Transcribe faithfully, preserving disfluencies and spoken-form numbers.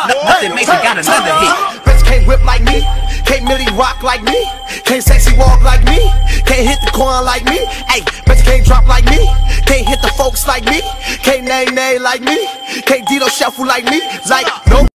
Nothing makes you got another hit. Bitch can't whip like me, can't Millie rock like me, can't sexy walk like me, can't hit the corn like me. Hey, bitch can't drop like me, can't hit the folks like me, can't nay nay like me, can't Dito shuffle like me. Like no.